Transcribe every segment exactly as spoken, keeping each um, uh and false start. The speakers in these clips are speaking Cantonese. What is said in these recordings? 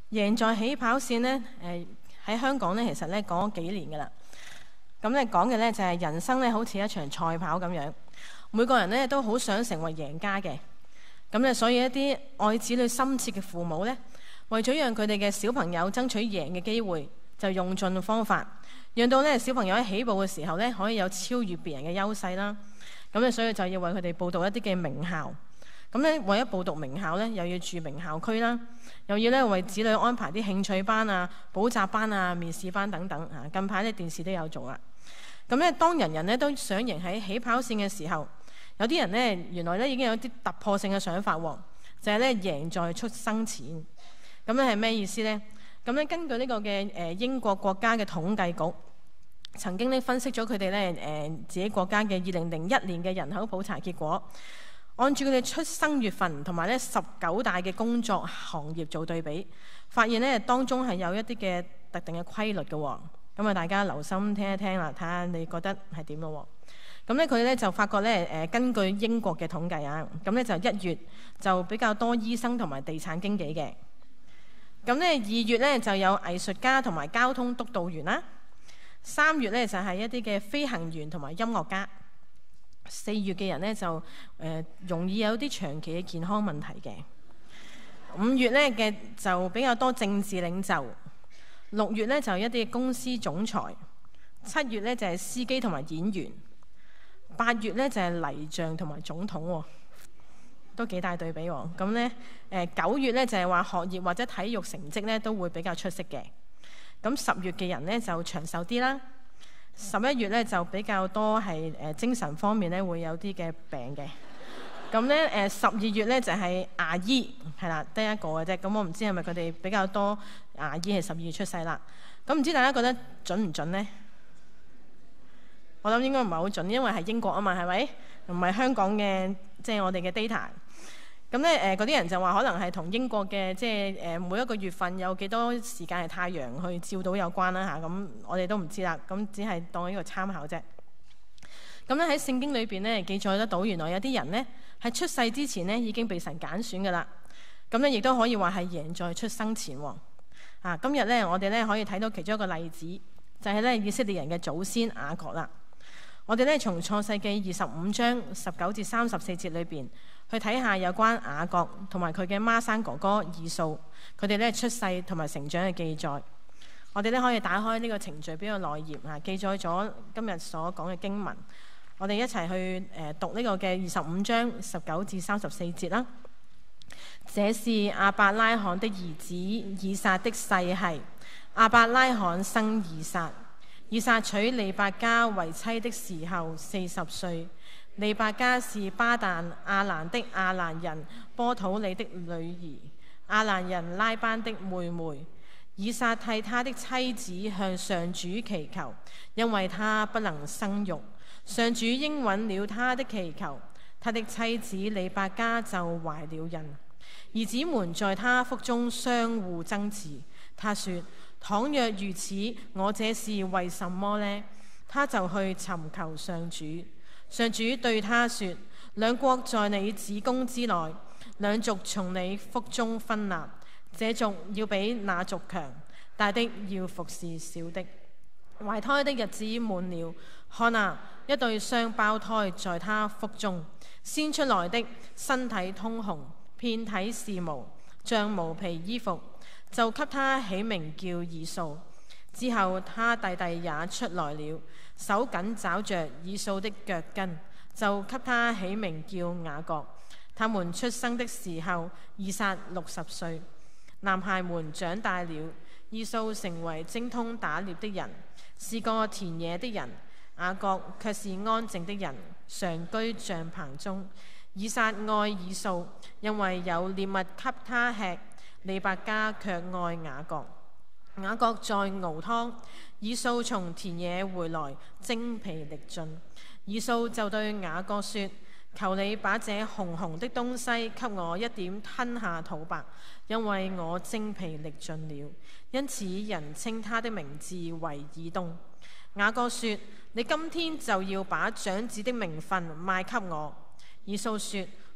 贏在起跑線呢，誒喺香港呢，其實咧講咗幾年噶啦。咁咧講嘅咧就係人生咧好似一場賽跑咁樣，每個人咧都好想成為贏家嘅。咁咧所以一啲愛子女深切嘅父母咧，為咗讓佢哋嘅小朋友爭取贏嘅機會，就用盡方法，讓到咧小朋友喺起步嘅時候咧可以有超越別人嘅優勢啦。咁咧所以就要為佢哋報讀一啲嘅名校。咁咧為咗報讀名校咧，又要住名校區啦，又要咧為子女安排啲興趣班啊、補習班啊、面試班等等啊。近排咧電視都有做啦。咁咧當人人咧都想贏喺起跑線嘅時候，有啲人咧原來咧已經有啲突破性嘅想法喎，就係咧贏在出生前。咁咧係咩意思呢？咁咧根據呢個嘅誒英國國家嘅統計局曾經咧分析咗佢哋咧誒自己國家嘅二零零一年嘅人口普查結果。按住佢哋出生月份同埋咧十九大嘅工作行業做對比，發現咧當中係有一啲嘅特定嘅規律嘅喎。咁啊，大家留心聽一聽啦，睇下你覺得係點咯喎。咁咧佢咧就發覺咧誒，根據英國嘅統計啊，咁咧就一月就比較多醫生同埋地產經紀嘅。咁咧二月咧就有藝術家同埋交通督導員啦。三月咧就係一啲嘅飛行員同埋音樂家。四月嘅人呢，就誒、呃、容易有啲長期嘅健康問題嘅。五月呢嘅就比較多政治領袖。六月呢，就一啲公司總裁。七月呢，就係、是、司機同埋演員。八月呢，就係、是、泥匠同埋總統喎、哦，都幾大對比喎、哦。咁呢，誒九月呢，就係、是、話學業或者體育成績呢都會比較出色嘅。咁十月嘅人呢，就長壽啲啦。十一月咧就比較多係誒精神方面咧會有啲嘅病嘅。咁咧誒十二月咧就係牙醫係啦，得一個嘅啫。咁我唔知係咪佢哋比較多牙醫係十二月出世啦。咁唔知大家覺得準唔準呢？我諗應該唔係好準，因為係英國啊嘛，係咪？唔係香港嘅，即係我哋嘅 data。咁咧誒嗰啲人就話可能係同英國嘅即係誒每一個月份有幾多時間係太陽去照到有關啦嚇，咁我哋都唔知啦，咁只係當呢個參考啫。咁咧喺聖經裏邊咧記載得到，原來有啲人咧喺出世之前咧已經被神揀選噶啦。咁咧亦都可以話係贏在出生前喎。啊，今日咧我哋咧可以睇到其中一個例子，就係咧以色列人嘅祖先雅各啦。我哋咧從創世記二十五章十九至三十四節裏邊去睇下有關雅各同埋佢嘅孖生哥哥以掃，佢哋咧出世同埋成長嘅記載。我哋咧可以打開呢個程序表嘅內頁啊，記載咗今日所講嘅經文。我哋一齊去誒讀呢個嘅二十五章十九至三十四節啦。這是亞伯拉罕的兒子以撒的世系。亞伯拉罕生以撒。以撒娶利百加為妻的時候四十歲。利百加是巴旦亞蘭的亞蘭人波土利的女兒，亞蘭人拉班的妹妹。以撒替他的妻子向上主祈求，因為他不能生育。上主應允了他的祈求，他的妻子利百加就懷了孕。兒子們在他腹中相互爭持。他說：倘若如此，我這是為什麼呢？他就去尋求上主。上主對他說：兩國在你子宮之內，兩族從你腹中分立。這族要比那族強，大的要服侍小的。懷胎的日子滿了，看啊，一對雙胞胎在他腹中，先出來的身體通紅，遍體是毛，像毛皮衣服，就給他起名叫以掃。之後他弟弟也出來了，手緊抓着以掃的腳跟，就給他起名叫雅各。他們出生的時候，以撒六十歲。男孩們長大了，以掃成為精通打獵的人，是個田野的人。雅各卻是安靜的人，常居帳棚中。以撒愛以掃，因為有獵物給他吃。利百加卻愛雅各。雅各在熬湯，以掃從田野回來，精疲力盡。以掃就對雅各說：求你把這紅紅的東西給我一點吞下吐吧，因為我精疲力盡了。因此人稱他的名字為以東。雅各說：你今天就要把長子的名分賣給我。以掃說：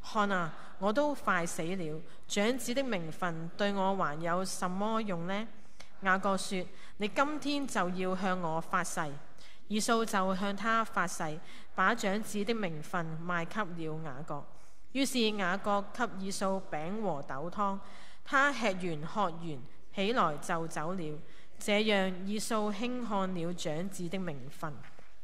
看啊，我都快死了，長子的名分對我還有什麼用呢？雅各說：你今天就要向我發誓。以掃就向他發誓，把長子的名分賣給了雅各。於是雅各給以掃餅和豆湯，他吃完喝完，起來就走了。這樣以掃輕看了長子的名分。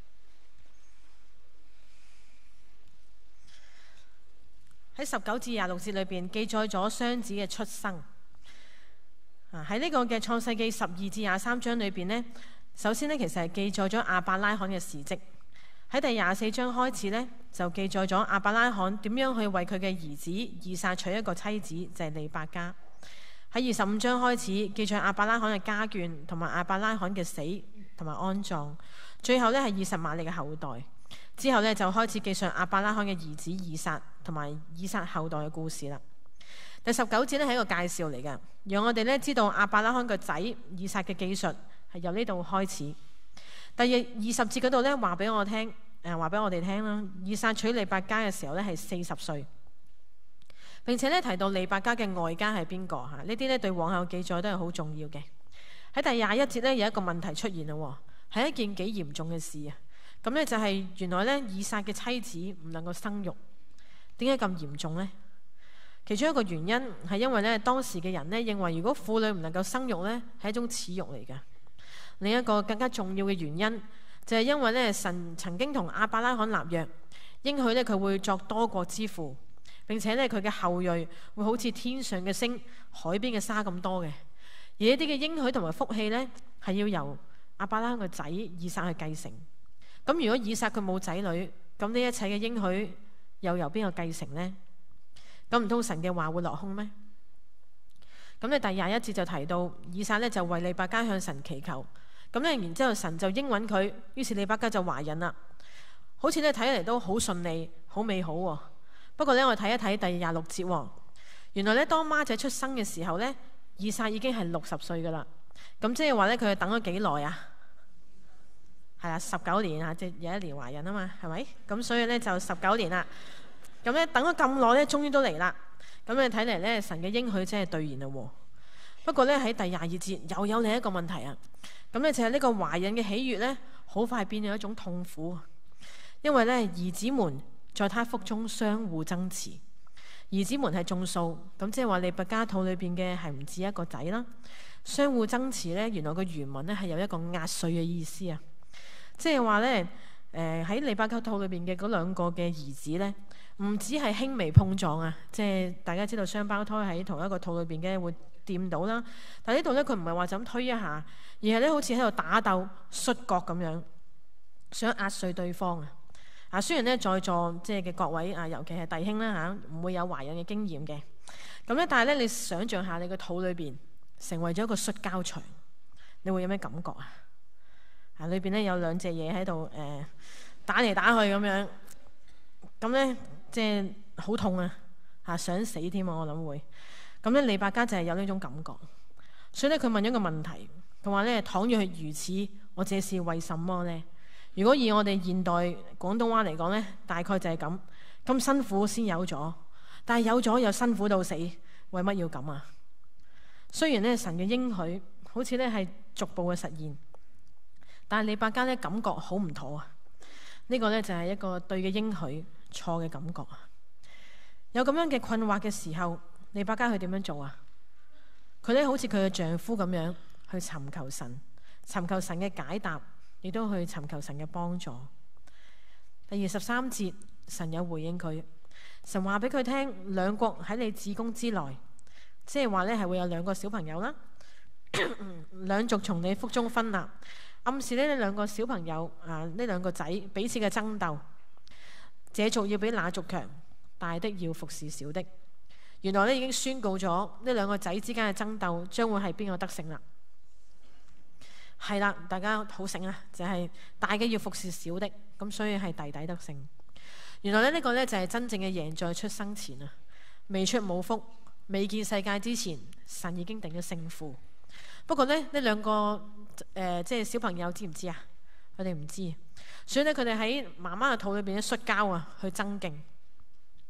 喺十九至廿六節裏邊記載咗雙子嘅出生。喺呢個嘅創世記十二至廿三章裏邊呢，首先呢，其實係記載咗亞伯拉罕嘅事蹟。喺第廿四章開始呢，就記載咗亞伯拉罕點樣去為佢嘅兒子以撒娶一個妻子，就係利百加。喺二十五章開始記載亞伯拉罕嘅家眷同埋亞伯拉罕嘅死同埋安葬。最後呢，係以實瑪利嘅後代。之後呢，就開始記上亞伯拉罕嘅兒子以撒同埋以撒後代嘅故事啦。第十九節呢，係一個介紹嚟嘅，讓我哋呢知道亞伯拉罕個仔以撒嘅記述係由呢度開始。第二二十節嗰度呢，話俾我聽，誒話俾我哋聽啦。以撒娶利百加嘅時候呢，係四十歲，並且呢，提到利百加嘅外家係邊個嚇？呢啲呢，對往後記載都係好重要嘅。喺第廿一節呢，有一個問題出現啦，係一件幾嚴重嘅事啊！咁呢，就係原來呢，以撒嘅妻子唔能夠生育，點解咁嚴重呢？其中一個原因係因為咧，當時嘅人咧認為，如果婦女唔能夠生育咧，係一種恥辱嚟嘅。另一個更加重要嘅原因就係因為咧，神曾經同亞伯拉罕立約，應許咧佢會作多國之父，並且咧佢嘅後裔會好似天上嘅星、海邊嘅沙咁多嘅。而呢啲嘅應許同埋福氣咧，係要由亞伯拉罕個仔以撒去繼承。咁如果以撒佢冇仔女，咁呢一切嘅應許又由邊個繼承呢？咁唔通神嘅話會落空咩？咁咧第廿一節就提到以撒咧就為利百加向神祈求，咁咧然之後神就應允佢，於是利百加就懷孕啦，好似咧睇起嚟都好順利、好美好喎。不過咧我睇一睇第廿六節喎，原來咧當孖仔出生嘅時候咧，以撒已經係六十歲噶啦。咁即係話咧佢係等咗幾耐啊？係啊，十九年啊，即係有一年懷孕啊嘛，係咪？咁所以咧就十九年啦。咁咧等咗咁耐咧，終於都嚟啦。咁你睇嚟咧，神嘅應許真係兌現啦喎。不過咧喺第廿二節又有另一個問題啊。咁咧就係呢個懷孕嘅喜悅咧，好快變咗一種痛苦。因為咧兒子們在他腹中相互爭持，兒子們係眾數，咁即係話利百加肚裏邊嘅係唔止一個仔啦。相互爭持咧，原來個原文咧係有一個壓碎嘅意思啊。即係話咧，誒喺利百加肚裏邊嘅嗰兩個嘅兒子咧。唔止係輕微碰撞啊，即係大家知道雙胞胎喺同一個肚裏邊嘅會掂到啦。但係呢度咧，佢唔係話就咁推一下，而係咧好似喺度打鬥、摔角咁樣，想壓碎對方啊！啊，雖然咧在座即係嘅各位啊，尤其係弟兄啦嚇，唔會有懷孕嘅經驗嘅。咁咧，但係咧，你想像下你個肚裏邊成為咗一個摔跤場，你會有咩感覺啊？啊，裏邊咧有兩隻嘢喺度誒打嚟打去咁樣，咁咧。即係好痛啊！嚇想死添啊！我諗會咁咧，利百加就係有呢種感覺，所以咧佢問咗個問題，佢話咧：倘若係如此，我這是為什麼呢？如果以我哋現代廣東話嚟講咧，大概就係咁咁辛苦先有咗，但係有咗又辛苦到死，為乜要咁啊？雖然咧神嘅應許好似咧係逐步嘅實現，但係利百加咧感覺好唔妥啊！呢個咧就係一個對嘅應許錯嘅感覺啊！有咁樣嘅困惑嘅時候，利百加佢點樣做啊？佢咧好似佢嘅丈夫咁樣去尋求神，尋求神嘅解答，亦都去尋求神嘅幫助。第二十三節，神有回應佢，神話俾佢聽，兩國喺你子宮之內，即係話咧係會有兩個小朋友啦，兩族從你腹中分立，暗示呢呢兩個小朋友啊，呢兩個仔彼此嘅爭鬥。這族要比那族強，大的要服侍小的。原來咧已經宣告咗呢兩個仔之間嘅爭鬥將會係邊個得勝啦？係啦，大家好醒啊！就係、是、大嘅要服侍小的，咁所以係弟弟得勝。原來咧呢、這個呢，就係真正嘅贏在出生前啊！未出母腹、未見世界之前，神已經定咗勝負。不過呢，呢兩個誒、呃、即係小朋友知唔知啊？佢哋唔知。所以咧，佢哋喺媽媽嘅肚裏邊咧摔跤啊，去爭競。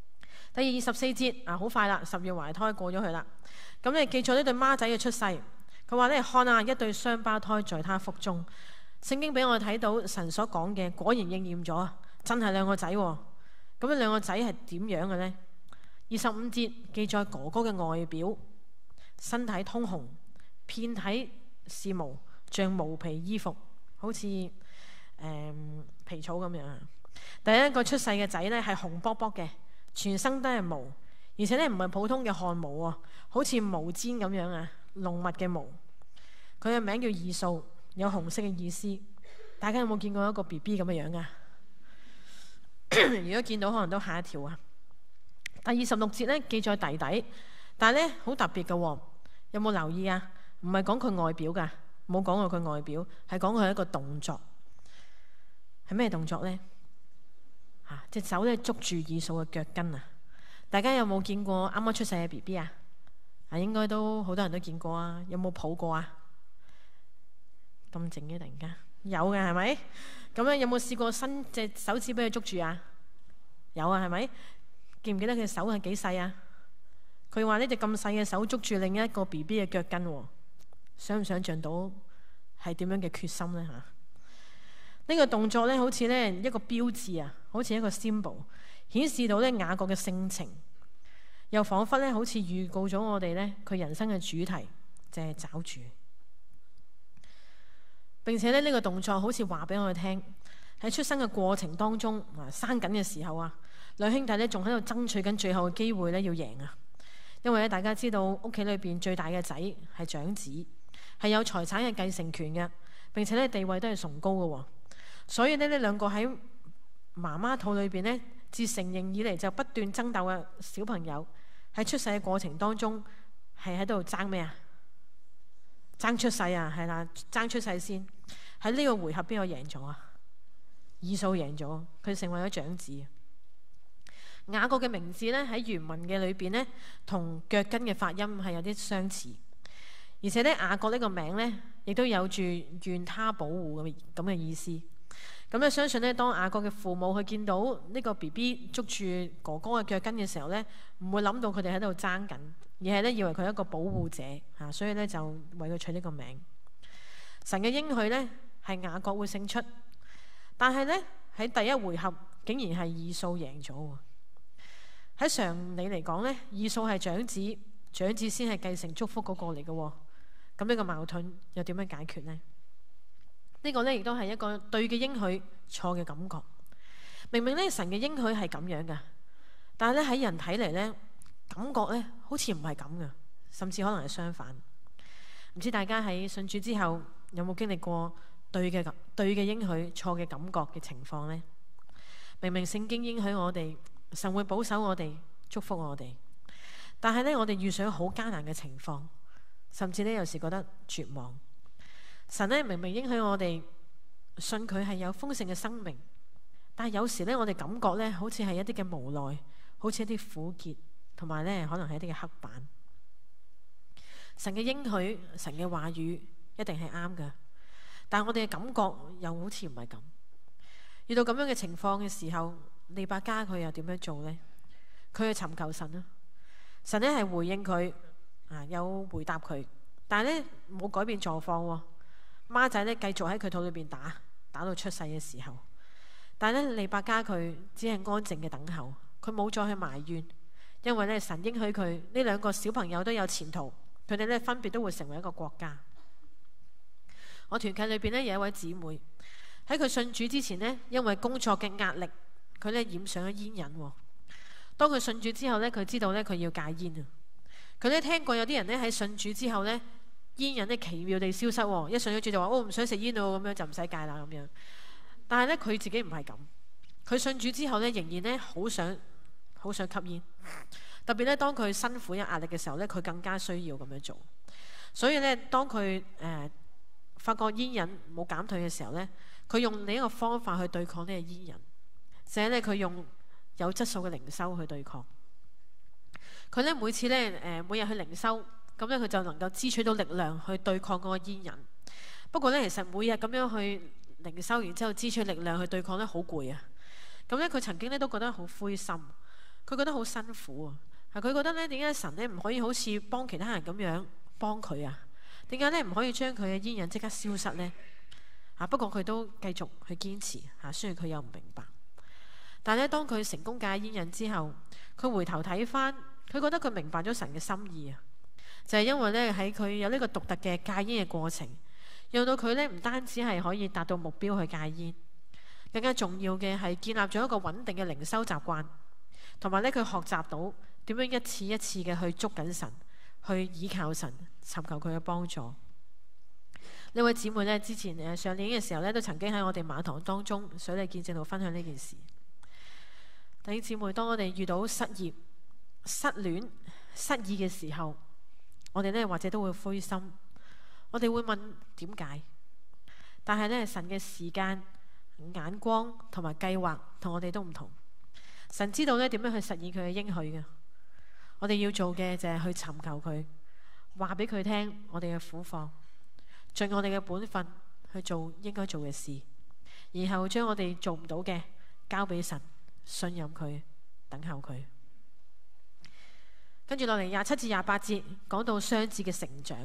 第二十四節啊，好快啦，十月懷胎過咗去啦。咁你記住呢對孖仔嘅出世，佢話咧，看啊，一對雙胞胎在他腹中。聖經俾我哋睇到神所講嘅果然應驗咗，真係兩個仔喎。咁呢兩個仔係點樣嘅呢？二十五節記載哥哥嘅外表，身體通紅，遍體是毛，像毛皮衣服，好似誒、嗯、皮草咁樣。第一個出世嘅仔呢係紅卜卜嘅，全身都係毛，而且呢唔係普通嘅汗毛喎，好似毛氈咁樣啊，濃密嘅毛。佢嘅名叫以掃，有紅色嘅意思。大家有冇見過一個 B B 咁嘅樣啊？如果見到可能都嚇一跳啊！第二十六節呢記載弟弟，但係呢好特別嘅喎，有冇留意啊？唔係講佢外表㗎，冇講過佢外表，係講佢一個動作。係咩動作呢？嚇，隻手咧捉住以掃嘅腳跟啊！大家有冇見過啱啱出世嘅 B B 啊？啊，應該都好多人都見過啊！有冇抱過啊？咁靜嘅突然間，有嘅係咪？咁咧有冇試過伸隻手指俾佢捉住啊？有啊，係咪？記唔記得佢手係幾細啊？佢話呢隻咁細嘅手捉住另一個 B B 嘅腳跟喎，想唔想像到係點樣嘅決心呢？嚇？呢個動作咧，好似咧一個標誌啊，好似一個 symbol， 顯示到咧雅各嘅性情，又彷彿咧好似預告咗我哋咧佢人生嘅主題就係找住。並且咧呢個動作好似話俾我哋聽，喺出生嘅過程當中啊，生緊嘅時候啊，兩兄弟咧仲喺度爭取緊最後嘅機會咧要贏啊！因為咧大家知道屋企裏邊最大嘅仔係長子，係有財產嘅繼承權嘅，並且咧地位都係崇高嘅喎。所以呢，呢兩個喺媽媽肚裏邊呢，自成形以嚟就不斷爭鬥嘅小朋友，喺出世嘅過程當中係喺度爭咩啊？爭出世啊，係啦，爭出世先。喺呢個回合邊個贏咗啊？以掃贏咗，佢成為咗長子。雅各嘅名字呢，喺原文嘅裏邊呢，同腳跟嘅發音係有啲相似，而且呢，雅各呢個名呢，亦都有住願他保護咁咁嘅意思。咁咧相信呢，當雅各嘅父母去見到呢個 B B 捉住哥哥嘅腳跟嘅時候呢，唔會諗到佢哋喺度爭緊，而係呢，以為佢係一個保護者嚇，所以呢，就為佢取呢個名。神嘅應許呢，係雅各會勝出，但係呢，喺第一回合竟然係以掃贏咗喎。喺常理嚟講呢，以掃係長子，長子先係繼承祝福嗰個嚟嘅喎。咁呢個矛盾又點樣解決呢？呢個呢，亦都係一個對嘅應許，錯嘅感覺。明明呢，神嘅應許係咁樣嘅，但係咧喺人睇嚟呢，感覺呢好似唔係咁嘅，甚至可能係相反。唔知大家喺信主之後有冇經歷過對嘅對嘅應許，錯嘅感覺嘅情況呢？明明聖經應許我哋，神會保守我哋，祝福我哋，但係呢，我哋遇上好艱難嘅情況，甚至呢，有時覺得絕望。神呢，明明應許我哋信佢係有豐盛嘅生命，但係有時呢，我哋感覺呢好似係一啲嘅無奈，好似一啲苦澀，同埋呢可能係一啲嘅刻板。神嘅應許，神嘅話語一定係啱嘅，但係我哋嘅感覺又好似唔係咁。遇到咁樣嘅情況嘅時候，利百加佢又點樣做呢？佢去尋求神啊，神呢係回應佢啊，有回答佢，但係呢冇改變狀況喎。孖仔呢繼續喺佢肚裏邊打，打到出世嘅時候，但係呢利百加佢只係安靜嘅等候，佢冇再去埋怨，因為呢神應許佢呢兩個小朋友都有前途，佢哋呢分別都會成為一個國家。我團契裏邊呢有一位姊妹喺佢信主之前呢，因為工作嘅壓力，佢呢染上咗煙癮。當佢信主之後呢，佢知道呢佢要戒煙啊。佢呢聽過有啲人呢喺信主之後呢，煙癮呢奇妙地消失喎，一信咗主就話我唔想食煙咯，咁樣就唔使戒啦咁樣。但係呢，佢自己唔係咁，佢信主之後呢，仍然呢好想好想吸煙，特別呢，當佢辛苦有壓力嘅時候呢，佢更加需要咁樣做。所以呢，當佢誒、呃、發覺煙癮冇減退嘅時候呢，佢用另一個方法去對抗呢個煙癮，就係呢，佢用有質素嘅靈修去對抗。佢呢，每次呢，誒、呃、每日去靈修。咁咧，佢就能夠支取到力量去對抗嗰個煙癮。不過咧，其實每日咁樣去靈修，然之後支取力量去對抗咧，好攰啊。咁咧，佢曾經咧都覺得好灰心。 佢覺得好辛苦啊。係佢覺得咧，點解神咧唔可以好似幫其他人咁樣幫佢啊？點解咧唔可以將佢嘅煙癮即刻消失呢？嚇、啊！不過佢都繼續去堅持嚇、啊，雖然佢又唔明白。但係咧，當佢成功戒煙癮之後，佢回頭睇翻，佢覺得佢明白咗神嘅心意啊！就係因為咧喺佢有呢個獨特嘅戒煙嘅過程，讓到佢咧唔單止係可以達到目標去戒煙，更加重要嘅係建立咗一個穩定嘅靈修習慣，同埋咧佢學習到點樣一次一次嘅去捉緊神，去倚靠神，尋求佢嘅幫助。呢位姊妹咧之前誒上年嘅時候咧都曾經喺我哋馬堂當中水禮見證度分享呢件事。弟兄姊妹，當我哋遇到失業、失戀、失意嘅時候，我哋咧或者都會灰心，我哋會問點解？但係咧神嘅時間、眼光同埋計劃同我哋都唔同。神知道咧點樣去實現佢嘅應許嘅。我哋要做嘅就係去尋求佢，話俾佢聽我哋嘅苦況，盡我哋嘅本分去做應該做嘅事，然後將我哋做唔到嘅交俾神，信任佢，等候佢。跟住落嚟廿七至廿八節講到雙子嘅成長。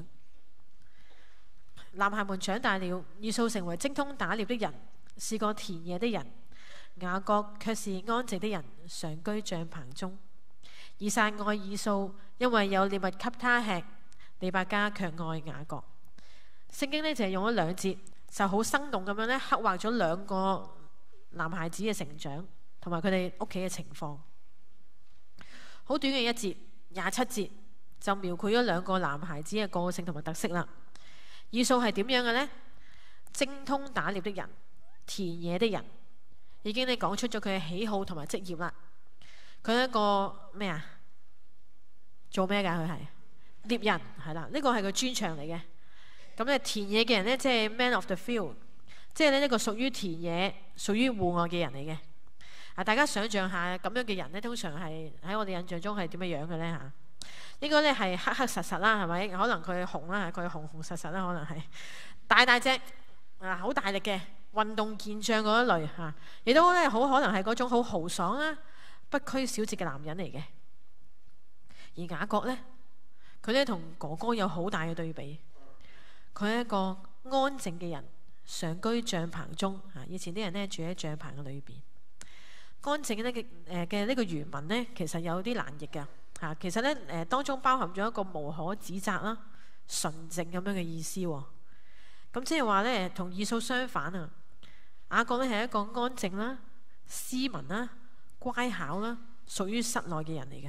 男孩們長大了，以掃成為精通打獵的人，是個田野的人；雅各卻是安靜的人，常居帳棚中。以撒愛以掃，因為有獵物給他吃；利百加卻愛雅各。聖經呢就係用咗兩節，就好生動咁樣咧刻畫咗兩個男孩子嘅成長，同埋佢哋屋企嘅情況。好短嘅一節，廿七節就描繪咗兩個男孩子嘅個性同埋特色啦。以掃係點樣嘅呢？精通打獵的人，田野的人，已經咧講出咗佢嘅喜好同埋職業啦。佢係一個咩啊？做咩㗎？佢係獵人，係啦，呢個係佢專長嚟嘅。咁咧田野嘅人咧，即係 man of the field， 即係呢一個屬於田野、屬於戶外嘅人嚟嘅。啊，大家想象下咁樣嘅人咧，通常係喺我哋印象中係點樣樣嘅咧嚇？應該咧係黑黑實實啦，係咪？可能佢紅啦，佢紅紅實實啦，可能係大大隻啊，好大力嘅運動健將嗰一類嚇，亦都咧好可能係嗰種好豪爽啦、不拘小節嘅男人嚟嘅。而雅各呢，佢咧同哥哥有好大嘅對比。佢係一個安靜嘅人，常居帳棚中。嚇，以前啲人咧住喺帳棚嘅裏邊。安靜咧嘅誒嘅呢個原文呢，其實有啲難譯㗎嚇。其實咧誒、呃、當中包含咗一個無可指責啦、純正咁樣嘅意思喎。咁即係話咧，同以掃相反啊。雅各咧係一個安靜啦、斯文啦、乖巧啦，屬於室內嘅人嚟嘅。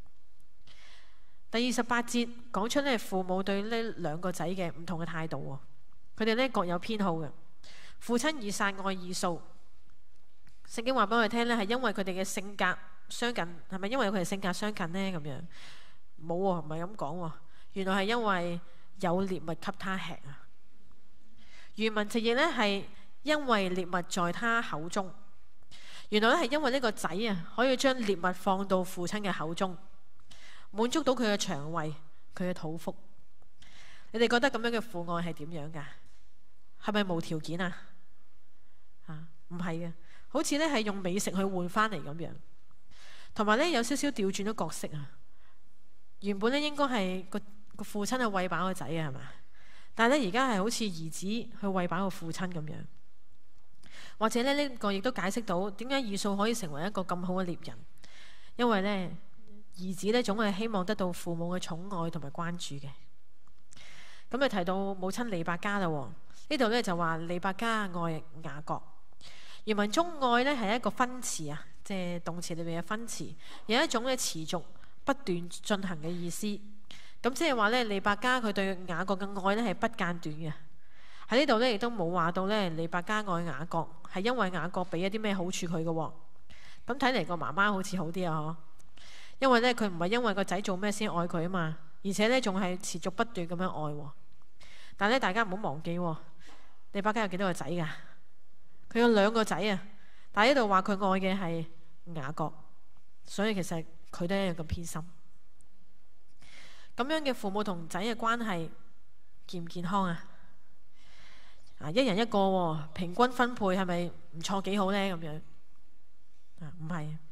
第二十八節講出咧父母對呢兩個仔嘅唔同嘅態度喎。佢哋咧各有偏好嘅。父親以撒愛以掃，聖經話俾我哋聽咧，係因為佢哋嘅性格相近，係咪因為佢哋性格相近呢？咁樣冇喎，唔係咁講喎。原來係因為有獵物給他吃啊。原文直譯咧係因為獵物在他口中。原來咧係因為呢個仔啊，可以將獵物放到父親嘅口中，滿足到佢嘅腸胃、佢嘅肚腹。你哋覺得咁樣嘅父愛係點樣㗎？係咪無條件啊？啊，唔係嘅，好似咧係用美食去換翻嚟咁樣，同埋咧有少少調轉咗角色啊。原本咧應該係個個父親去餵飽個仔啊，係嘛？但係咧而家係好似兒子去餵飽個父親咁樣。或者咧呢個亦都解釋到點解以掃可以成為一個咁好嘅獵人，因為咧兒子咧總係希望得到父母嘅寵愛同埋關注嘅。咁就提到母親利百加啦，呢度咧就話利百加愛雅各。原文中愛咧係一個分詞啊，即係動詞裏邊嘅分詞，有一種咧持續不斷進行嘅意思。咁即係話咧利百加佢對雅各嘅愛咧係不間斷嘅。喺呢度咧亦都冇話到咧利百加愛雅各係因為雅各俾一啲咩好處佢嘅喎。咁睇嚟個媽媽好似好啲啊，嗬？因為咧佢唔係因為個仔做咩先愛佢啊嘛，而且咧仲係持續不斷咁樣愛喎。但係咧大家唔好忘記喎，利百加有幾多個仔㗎？佢有兩個仔啊，但係呢度話佢愛嘅係雅各，所以其實佢都一樣咁偏心。咁樣嘅父母同仔嘅關係健唔健康啊？啊，一人一個喎，平均分配係咪唔錯幾好呢？咁樣啊，唔係，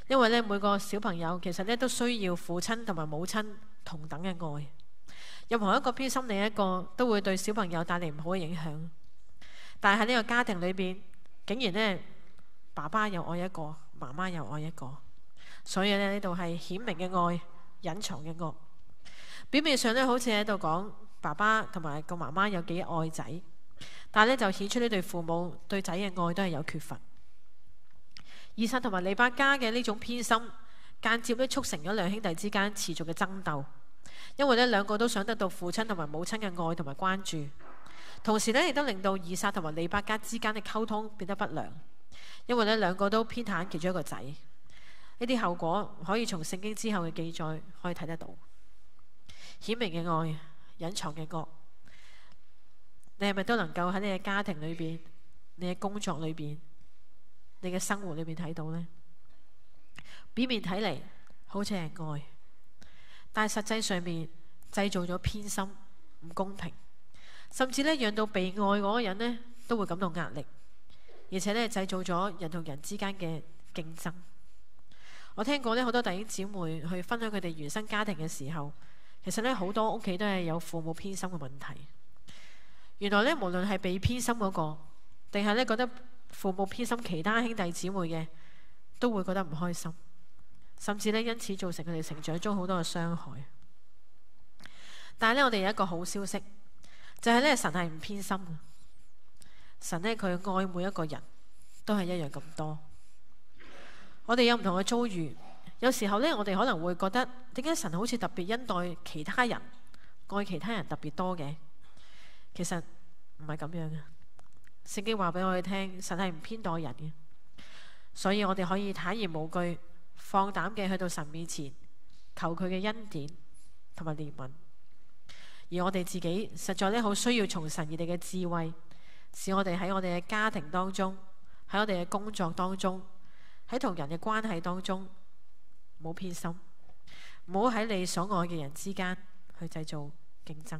因為咧每個小朋友其實咧都需要父親同埋母親同等嘅愛。任何一個偏心另一個都會對小朋友帶嚟唔好嘅影響。但係喺呢個家庭裏邊，竟然呢，爸爸又愛一個，媽媽又愛一個，所以咧呢度係顯明嘅愛，隱藏嘅惡。表面上咧好似喺度講爸爸同埋個媽媽有幾愛仔，但係咧就顯出呢對父母對仔嘅愛都係有缺乏。以撒同埋利百加嘅呢種偏心，間接咧促成咗兩兄弟之間持續嘅爭鬥，因為咧兩個都想得到父親同埋母親嘅愛同埋關注，同時咧亦都令到以撒同埋利百加之間嘅溝通變得不良，因為咧兩個都偏袒其中一個仔。呢啲後果可以從聖經之後嘅記載可以睇得到。顯明嘅愛，隱藏嘅惡，你係咪都能夠喺你嘅家庭裏邊、你嘅工作裏邊、你嘅生活裏邊睇到呢？表面睇嚟好似係愛，但係實際上面製造咗偏心、唔公平，甚至咧讓到被愛嗰個人呢都會感到壓力，而且咧製造咗人同人之間嘅競爭。我聽過咧好多弟兄姊妹去分享佢哋原生家庭嘅時候，其實咧好多屋企都係有父母偏心嘅問題。原來咧無論係被偏心嗰個，定係咧覺得父母偏心其他兄弟姊妹嘅，都會覺得唔開心，甚至咧因此造成佢哋成長中好多嘅傷害。但係咧我哋有一個好消息，就係咧神係唔偏心嘅。神咧佢愛每一個人都係一樣咁多。我哋有唔同嘅遭遇，有時候咧我哋可能會覺得點解神好似特別恩待其他人，愛其他人特別多嘅？其實唔係咁樣嘅。聖經話俾我哋聽，神係唔偏待人嘅，所以我哋可以坦然無懼、放膽嘅去到神面前求佢嘅恩典同埋憐憫。而我哋自己實在咧好需要從神而嚟嘅智慧，使我哋喺我哋嘅家庭當中，喺我哋嘅工作當中，喺同人嘅關係當中，唔好偏心，唔好喺你所愛嘅人之間去製造競爭。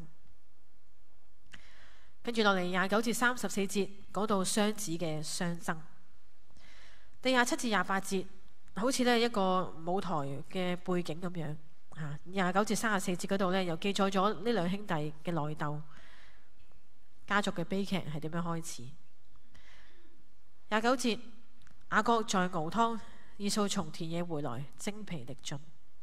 跟住落嚟廿九至三十四節講到雙子嘅相爭。第廿七至廿八節好似咧一個舞台嘅背景咁樣嚇。廿九至三十四節嗰度咧又記載咗呢兩兄弟嘅內鬥，家族嘅悲劇係點樣開始。廿九節，雅各在熬湯，以掃從田野回來，精疲力盡。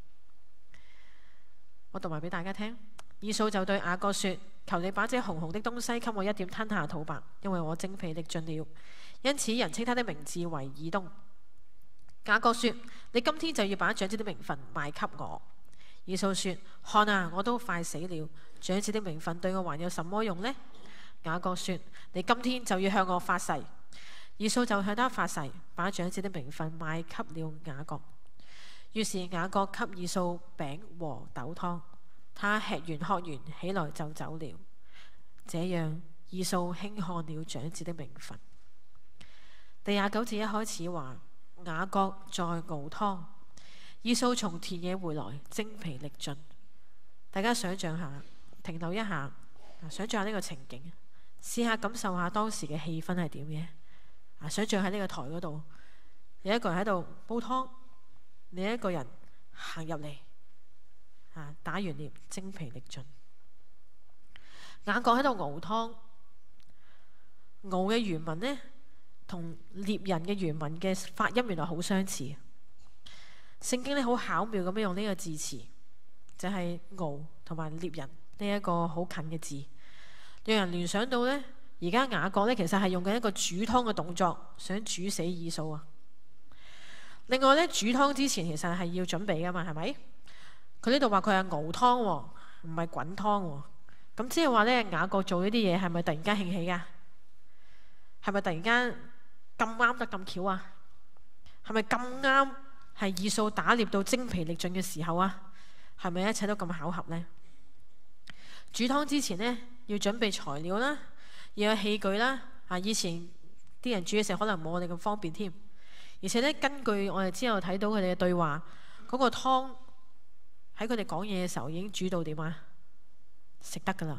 我讀埋俾大家聽。以掃就對雅各說：求你把這紅紅的東西給我一點吞下吐吧，因為我精疲力盡了。因此人稱他的名字為以東。雅各說：你今天就要把長子的名分賣給我。以掃說：看啊，我都快死了，長子的名分對我還有什麼用呢？雅各說：你今天就要向我發誓。以掃就向他發誓，把長子的名分賣給了雅各。於是雅各給以掃餅和豆湯，他吃完喝完，起來就走了。這樣以掃輕看了長子的名分。第廿九節一開始話，雅各在熬湯，以掃從田野回來，精疲力盡。大家想象下，停留一下，想象下呢個情景，試下感受下當時嘅氣氛係點嘅。啊，想象喺呢個台嗰度，有一個人喺度煲湯，另一個人行入嚟，啊，打完獵，精疲力盡。雅各喺度熬湯，熬嘅原文呢，同獵人嘅原文嘅發音原來好相似。聖經呢好巧妙咁樣用呢個字詞，就係熬同埋獵人呢一個好近嘅字，讓人聯想到呢。而家雅各呢，其實係用緊一個煮湯嘅動作，想煮死以掃啊。另外呢，煮湯之前其實係要準備噶嘛，係咪？佢呢度話佢係熬湯，唔係滾湯。咁即係話呢，雅各做呢啲嘢係咪突然間興起噶？係咪突然間咁啱得咁巧啊？係咪咁啱係以掃打獵到精疲力盡嘅時候啊？係咪一切都咁巧合呢？煮湯之前呢，要準備材料啦。要有器具啦，啊！以前啲人煮嘅時候可能冇我哋咁方便添，而且咧根據我哋之後睇到佢哋嘅對話，嗰個湯喺佢哋講嘢嘅時候已經煮到點啊？食得噶啦！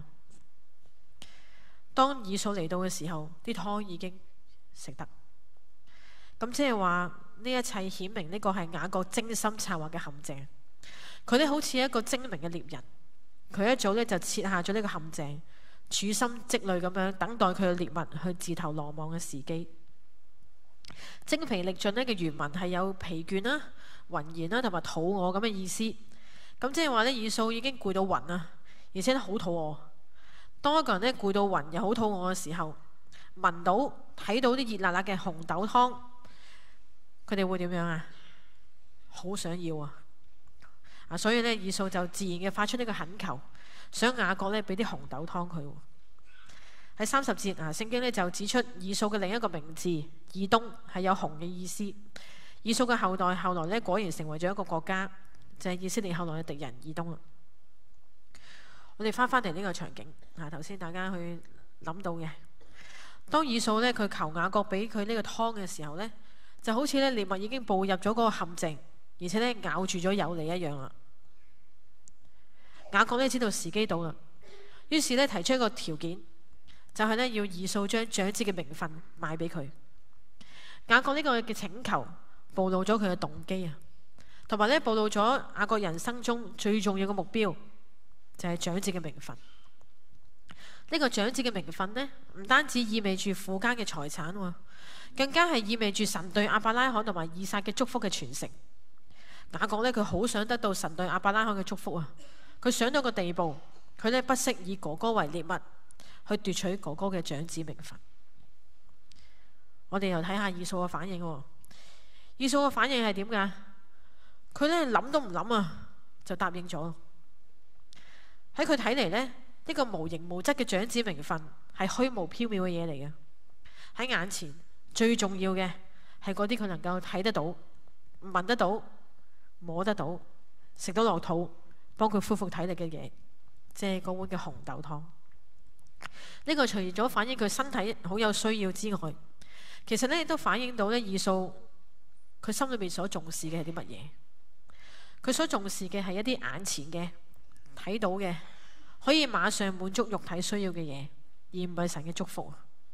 當以掃嚟到嘅時候，啲湯已經食得。咁即係話呢一切顯明呢個係雅各精心策劃嘅陷阱。佢呢好似一個精明嘅獵人，佢一早呢就設下咗呢個陷阱，處心積慮咁樣等待佢嘅獵物去自投羅網嘅時機。精疲力盡呢嘅原文係有疲倦啦、渾然啦同埋肚餓咁嘅意思。咁即係話呢，以掃已經攰到暈啊，而且好肚餓。當一個人呢攰到暈又好肚餓嘅時候，聞到睇到啲熱辣辣嘅紅豆湯，佢哋會點樣啊？好想要啊！啊，所以呢，以掃就自然嘅發出呢個懇求，想雅各呢俾啲紅豆湯佢。喺三十節啊，聖經呢就指出以掃嘅另一個名字以東係有紅嘅意思。以掃嘅後代後來呢果然成為咗一個國家，就係以色列後來嘅敵人以東啦。我哋翻返嚟呢個場景啊，頭先大家去諗到嘅，當以掃呢佢求雅各俾佢呢個湯嘅時候呢，就好似呢獵物已經步入咗嗰個陷阱，而且呢咬住咗有利一樣啦。雅各呢知道時機到啦，於是呢提出一個條件，就係呢要以掃將長子嘅名分賣俾佢。雅各呢個嘅請求暴露咗佢嘅動機啊，同埋呢暴露咗雅各人生中最重要嘅目標，就係長子嘅名分。呢個長子嘅名分呢，唔單止意味住父家嘅財產，更加係意味住神對亞伯拉罕同埋以撒嘅祝福嘅傳承。雅各呢，佢好想得到神對亞伯拉罕嘅祝福啊！佢想到個地步，佢呢不惜以哥哥為獵物，去奪取哥哥嘅長子名分。我哋又睇下以掃嘅反應。以掃嘅反應係點㗎？佢呢諗都唔諗啊，就答應咗。喺佢睇嚟呢，呢個無形無質嘅長子名分係虛無縹緲嘅嘢嚟嘅。喺眼前最重要嘅係嗰啲佢能夠睇得到、聞得到、摸得到、食到落肚，幫佢恢復體力嘅嘢，即係嗰碗嘅紅豆湯。呢個除咗反映佢身體好有需要之外，其實呢亦都反映到呢以掃佢心裏面所重視嘅係啲乜嘢？佢所重視嘅係一啲眼前嘅睇到嘅，可以馬上滿足肉體需要嘅嘢，而唔係神嘅祝福。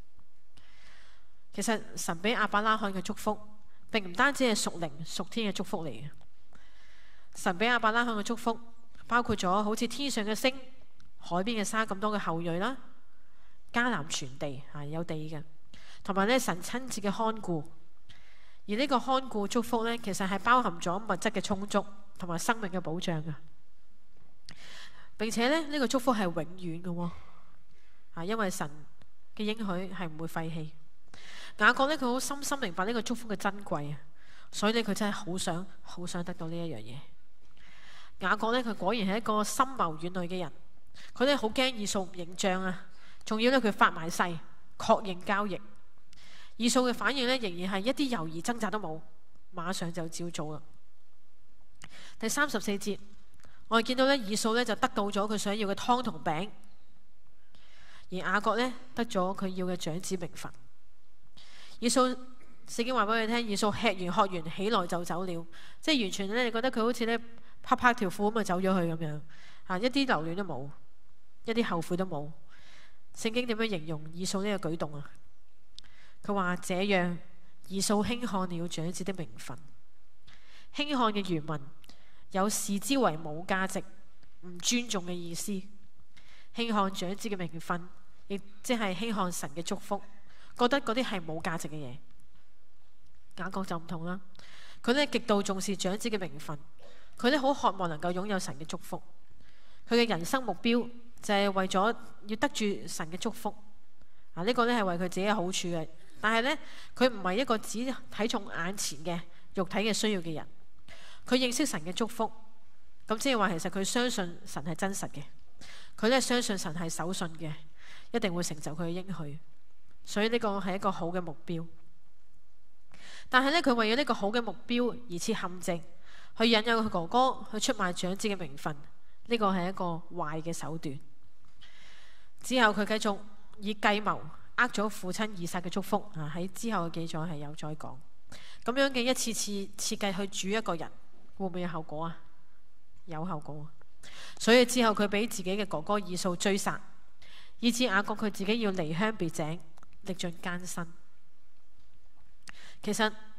其實神俾亞伯拉罕嘅祝福，並唔單止係屬靈屬天嘅祝福嚟嘅。神俾亞伯拉罕嘅祝福，包括咗好似天上嘅星、海邊嘅沙咁多嘅後裔啦，迦南全地啊有地嘅，同埋咧神親自嘅看顧。而呢個看顧祝福呢，其實係包含咗物質嘅充足同埋生命嘅保障嘅，並且咧呢、呢個祝福係永遠嘅喎，啊，因為神嘅應許係唔會廢棄。雅各呢，佢好深深明白呢個祝福嘅珍貴啊，所以呢，佢真係好想好想得到呢一樣嘢。雅各呢，佢果然係一個深謀遠慮嘅人，佢呢好驚以掃唔認賬啊，仲要呢，佢發埋誓確認交易。以掃嘅反應呢，仍然係一啲猶豫掙扎都冇，馬上就照做啦。第三十四節，我哋見到呢，以掃呢就得到咗佢想要嘅湯同餅，而雅各呢，得咗佢要嘅長子名分。以掃，聖經話俾佢聽，以掃吃完喝完起來就走了，即係完全呢，你覺得佢好似呢，拍拍條褲咁就走咗去咁樣，啊，一啲留戀都冇，一啲後悔都冇。聖經點樣形容以掃呢個舉動啊？佢話這樣，以掃輕看了長子的名分。輕看嘅原文有視之為冇價值、唔尊重嘅意思。輕看長子嘅名分，亦即係輕看神嘅祝福，覺得嗰啲係冇價值嘅嘢。雅各就唔同啦，佢呢極度重視長子嘅名分，佢呢好渴望能夠擁有神嘅祝福。佢嘅人生目標就係為咗要得住神嘅祝福。啊，呢個呢係為佢自己嘅好處嘅。但係呢，佢唔係一個只睇重眼前嘅肉體嘅需要嘅人。佢認識神嘅祝福，咁即係話其實佢相信神係真實嘅。佢呢相信神係守信嘅，一定會成就佢嘅應許。所以呢個係一個好嘅目標。但係呢，佢為咗呢個好嘅目標而設陷阱，去引誘佢哥哥去出賣長子嘅名分。呢個係一個壞嘅手段。之後佢繼續以計謀呃咗父親以撒嘅祝福啊！喺之後嘅記載係有再講咁樣嘅一次次設計去煮一個人，會唔會有後果啊？有後果啊！所以之後佢俾自己嘅哥哥以掃追殺，以致雅各佢自己要離鄉別井，歷盡艱辛。其實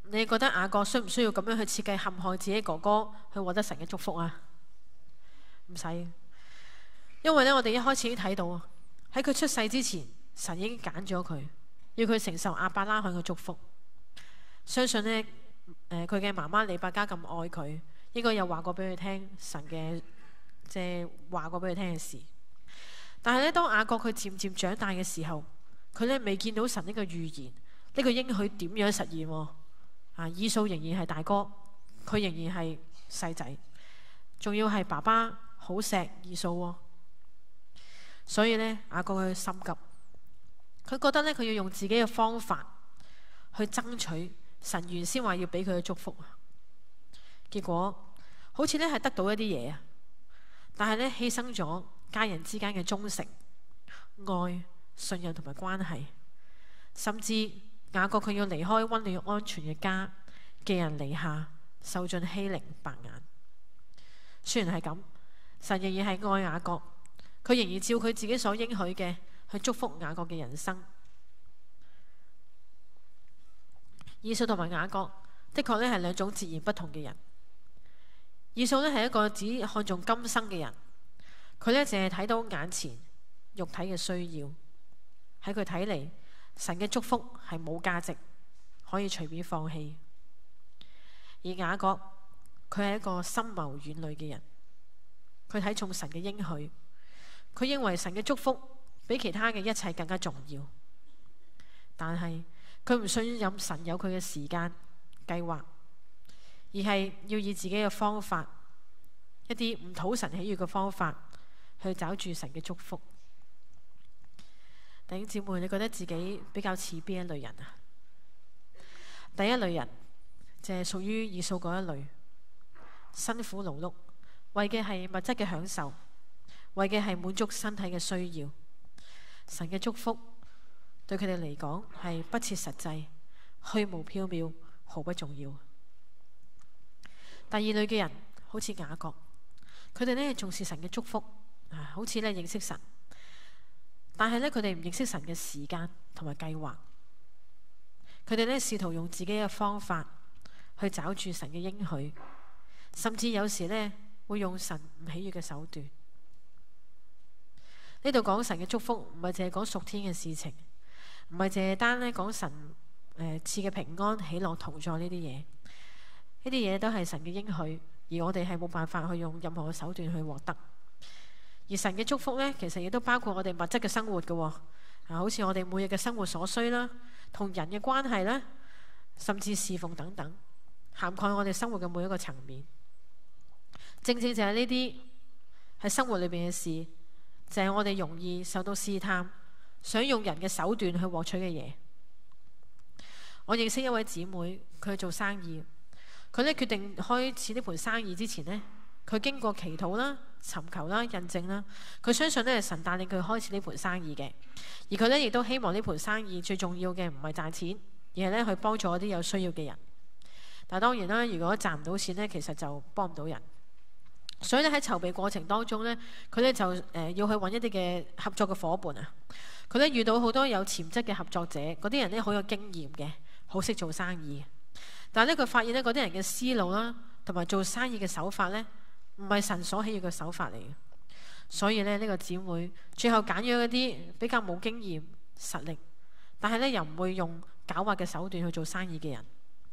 你覺得雅各需唔需要咁樣去設計陷害自己哥哥去獲得神嘅祝福啊？唔使，因為呢，我哋一開始已經睇到啊，喺佢出世之前，神已經揀咗佢，要佢承受亞伯拉罕嘅祝福。相信呢，誒佢嘅媽媽利百加咁愛佢，應該有話過俾佢聽神嘅，即係話過俾佢聽嘅事。但係呢，當雅各佢漸漸長大嘅時候，佢呢未見到神呢個預言，呢個應許點樣實現喎？啊，以掃仍然係大哥，佢仍然係細仔，仲要係爸爸好錫以掃喎。所以呢，雅各佢心急，佢覺得呢，佢要用自己嘅方法去爭取神原先話要俾佢嘅祝福。結果好似呢係得到一啲嘢啊，但係呢，犧牲咗家人之間嘅忠誠、愛、信任同埋關係，甚至雅各佢要離開溫暖安全嘅家，寄人籬下，受盡欺凌白眼。雖然係咁，神仍然係愛雅各，佢仍然照佢自己所應許嘅去祝福雅各嘅人生。以掃同埋雅各的確咧係兩種截然不同嘅人。以掃咧係一個只看重今生嘅人，佢咧淨係睇到眼前肉體嘅需要，喺佢睇嚟，神嘅祝福係冇價值，可以隨便放棄。而雅各佢係一個深謀遠慮嘅人，佢睇重神嘅應許，佢認為神嘅祝福比其他嘅一切更加重要。但係佢唔信任神有佢嘅時間計劃，而係要以自己嘅方法，一啲唔討神喜悅嘅方法去找住神嘅祝福。弟兄姊妹，你覺得自己比較似邊一類人啊？第一類人就係屬於以掃嗰一類，辛苦勞碌，為嘅係物質嘅享受，為嘅係滿足身體嘅需要。神嘅祝福對佢哋嚟講係不切實際、虛無縹緲，毫不重要。第二類嘅人好似雅各，佢哋呢重視神嘅祝福，啊，好似呢認識神。但係呢，佢哋唔認識神嘅時間同埋計劃，佢哋呢試圖用自己嘅方法去找住神嘅應許，甚至有時呢會用神唔喜悅嘅手段。呢度講神嘅祝福，唔係淨係講屬天嘅事情，唔係淨係單呢講神誒賜嘅平安、喜樂、同在呢啲嘢，呢啲嘢都係神嘅應許，而我哋係冇辦法去用任何嘅手段去獲得。而神嘅祝福呢，其實亦都包括我哋物質嘅生活嘅喎，啊，好似我哋每日嘅生活所需啦，同人嘅關係啦，甚至侍奉等等，涵蓋我哋生活嘅每一個層面。正正就係呢啲喺生活裏邊嘅事，就係我哋容易受到試探，想用人嘅手段去獲取嘅嘢。我認識一位姊妹，佢做生意，佢呢決定開始呢盤生意之前呢，佢經過祈禱啦、尋求啦、印證啦，佢相信呢係神帶領佢開始呢盤生意嘅。而佢呢亦都希望呢盤生意最重要嘅唔係賺錢，而係呢去幫助一啲有需要嘅人。但係當然啦，如果賺唔到錢呢，其實就幫唔到人。所以咧喺籌備過程當中呢，佢呢就誒、呃、要去揾一啲嘅合作嘅伙伴啊。佢呢遇到好多有潛質嘅合作者，嗰啲人呢好有經驗嘅，好識做生意。但係呢，佢發現呢嗰啲人嘅思路啦，同埋做生意嘅手法呢，唔係神所喜悅嘅手法嚟嘅。所以呢，呢、呢個姊妹最後揀咗一啲比較冇經驗、實力，但係呢又唔會用狡猾嘅手段去做生意嘅人。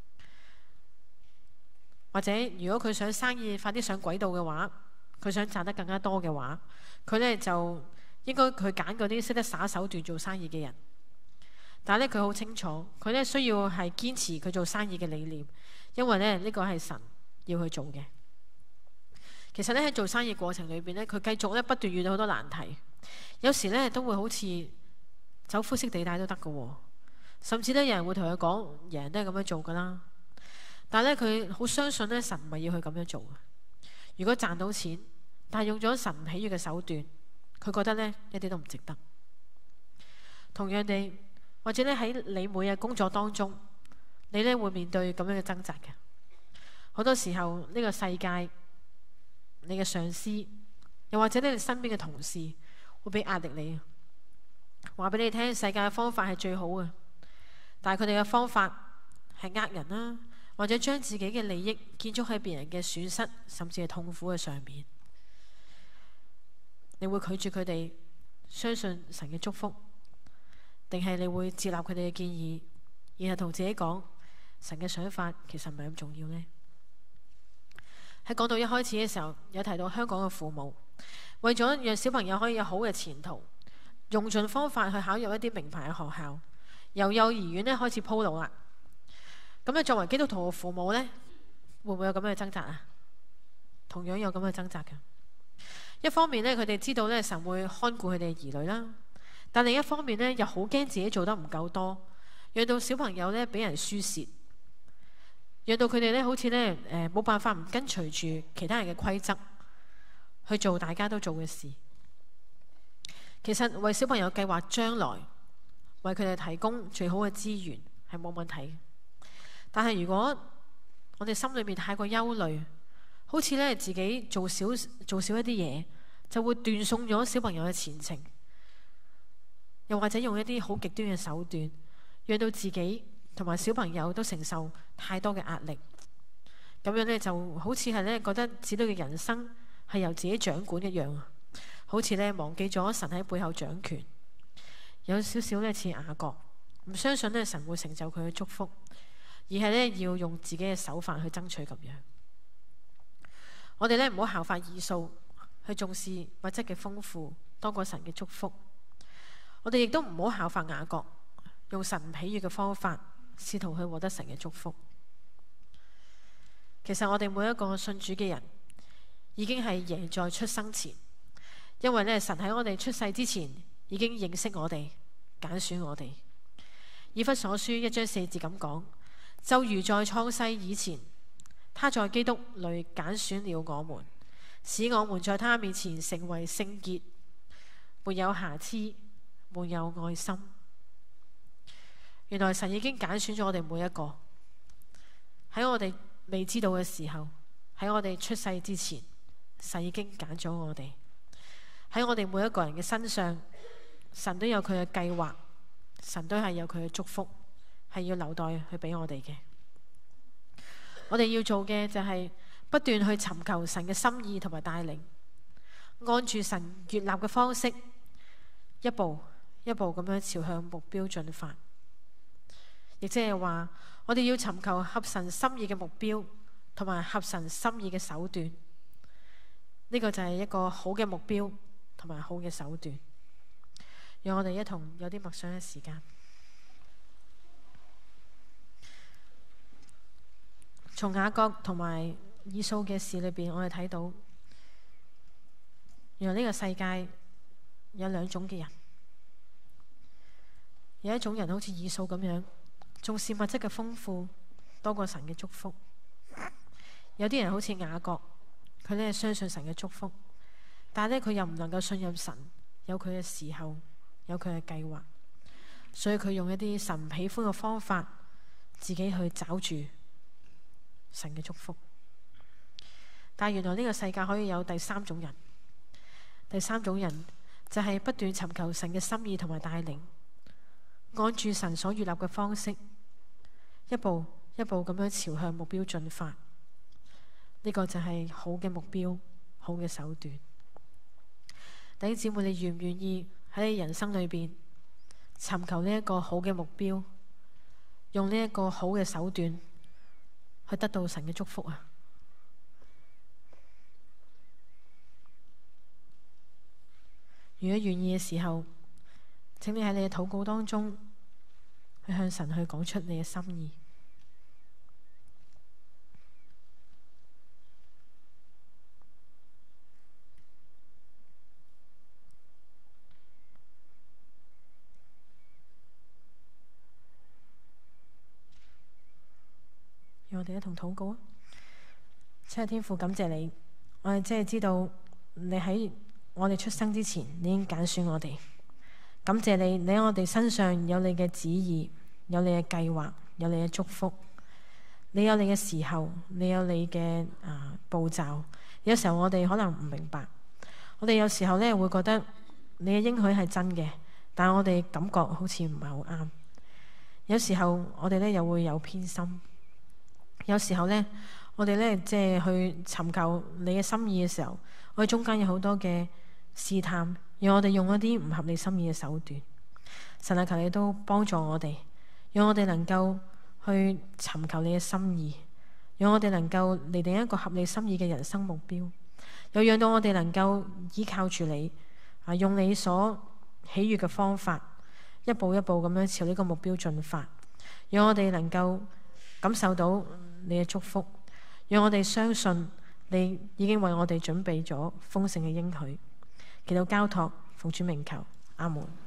或者如果佢想生意快啲上軌道嘅話，佢想賺得更加多嘅話，佢呢就應該佢揀嗰啲識得耍手段做生意嘅人。但係呢，佢好清楚，佢呢需要係堅持佢做生意嘅理念，因為呢呢個係神要去做嘅。其實呢，喺做生意過程裏邊呢，佢繼續呢不斷遇到好多難題，有時呢都會好似走灰色地帶都得㗎喎，甚至呢有人會同佢講，人人都係咁樣做㗎啦。但係咧，佢好相信咧，神唔係要佢咁樣做。如果賺到錢，但係用咗神唔喜悅嘅手段，佢覺得咧一啲都唔值得。同樣地，或者咧喺你每日工作當中，你咧會面對咁樣嘅掙扎嘅。好多時候呢個世界，你嘅上司，又或者你哋身邊嘅同事，會俾壓力你，話俾你聽世界嘅方法係最好嘅，但係佢哋嘅方法係呃人啦。 或者將自己嘅利益建築喺別人嘅損失甚至係痛苦嘅上面。你會拒絕佢哋相信神嘅祝福，定係你會接納佢哋嘅建議，然後同自己講神嘅想法其實唔係咁重要呢？喺講到一開始嘅時候，有提到香港嘅父母為咗讓小朋友可以有好嘅前途，用盡方法去考入一啲名牌嘅學校，由幼兒園咧開始鋪路啦。咁咧，作為基督徒嘅父母呢，會唔會有咁樣嘅掙扎啊？同樣有咁嘅掙扎嘅。一方面呢，佢哋知道咧神會看顧佢哋嘅兒女啦，但另一方面呢，又好驚自己做得唔夠多，讓到小朋友咧俾人輸蝕，讓到佢哋咧好似咧誒冇辦法唔跟隨住其他人嘅規則去做大家都做嘅事。其實為小朋友計劃將來，為佢哋提供最好嘅資源係冇問題嘅。但係如果我哋心裏面太過憂慮，好似咧自己做少做少一啲嘢，就會斷送咗小朋友嘅前程，又或者用一啲好極端嘅手段，讓到自己同埋小朋友都承受太多嘅壓力。咁樣咧就好似係咧覺得子女嘅人生係由自己掌管一樣，好似咧忘記咗神喺背後掌權，有少少咧似雅各，唔相信咧神會成就佢嘅祝福，而係咧要用自己嘅手法去爭取咁樣。我哋咧唔好效法以掃，去重視物質嘅豐富多過神嘅祝福。我哋亦都唔好效法雅各，用神唔喜悅嘅方法試圖去獲得神嘅祝福。其實我哋每一個信主嘅人已經係贏在出生前，因為咧神喺我哋出世之前已經認識我哋，揀選我哋。以弗所書一章四節咁講，就如在創世以前，他在基督裏揀選了我們，使我們在他面前成為聖潔，沒有瑕疵，沒有愛心。原來神已經揀選咗我哋每一個，喺我哋未知道嘅時候，喺我哋出世之前，神已經揀咗我哋。喺我哋每一個人嘅身上，神都有佢嘅計劃，神都係有佢嘅祝福，係要留待去俾我哋嘅。我哋要做嘅就係不斷去尋求神嘅心意同埋帶領，按住神悅納嘅方式，一步一步咁樣朝向目標進發。亦即係話，我哋要尋求合神心意嘅目標同埋合神心意嘅手段。呢個就係一個好嘅目標同埋好嘅手段。讓我哋一同有啲默想嘅時間。從雅各同埋以掃嘅事裏邊，我哋睇到，原來呢個世界有兩種嘅人，有一種人好似以掃咁樣，重視物質嘅豐富多過神嘅祝福；有啲人好似雅各，佢呢相信神嘅祝福，但係呢佢又唔能夠信任神，有佢嘅時候，有佢嘅計劃，所以佢用一啲神唔喜歡嘅方法，自己去找住神嘅祝福。但係原來呢個世界可以有第三種人，第三種人就係不斷尋求神嘅心意同埋帶領，按住神所悅納嘅方式，一步一步咁樣朝向目標進發。呢個就係好嘅目標，好嘅手段。弟兄姊妹，你願唔願意喺你人生裏邊尋求呢一個好嘅目標，用呢一個好嘅手段去得到神嘅祝福啊？如果願意嘅時候，請你喺你嘅禱告當中去向神去講出你嘅心意。讓我哋一同禱告啊！親愛的天父，感謝你，我哋真係知道你喺我哋出生之前，你已經揀選我哋。感謝你，你喺我哋身上有你嘅旨意，有你嘅計劃，有你嘅祝福。你有你嘅時候，你有你嘅啊、呃、步驟。有時候我哋可能唔明白，我哋有時候咧會覺得你嘅應許係真嘅，但係我哋感覺好似唔係好啱。有時候我哋咧又會有偏心。 有時候呢，我哋呢，即係去尋求你嘅心意嘅時候，我哋中間有好多嘅試探，讓我哋用一啲唔合你心意嘅手段。神啊，求你都幫助我哋，讓我哋能夠去尋求你嘅心意，讓我哋能夠嚟定一個合你心意嘅人生目標，又讓到我哋能夠依靠住你啊，用你所喜悅嘅方法，一步一步咁樣朝呢個目標進發，讓我哋能夠感受到你嘅祝福，讓我哋相信你已經為我哋準備咗豐盛嘅應許。祈禱交託，奉主名求，阿門。